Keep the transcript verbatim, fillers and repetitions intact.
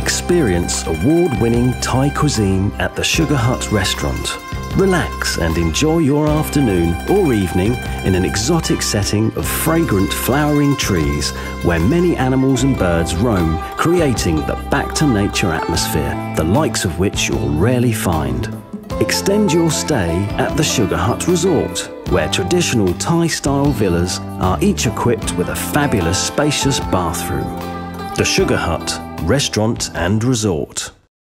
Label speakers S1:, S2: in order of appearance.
S1: Experience award-winning Thai cuisine at the Sugar Hut restaurant. Relax and enjoy your afternoon or evening in an exotic setting of fragrant flowering trees where many animals and birds roam, creating the back-to-nature atmosphere, the likes of which you'll rarely find. Extend your stay at the Sugar Hut Resort, where traditional Thai-style villas are each equipped with a fabulous spacious bathroom. The Sugar Hut Restaurant and Resort.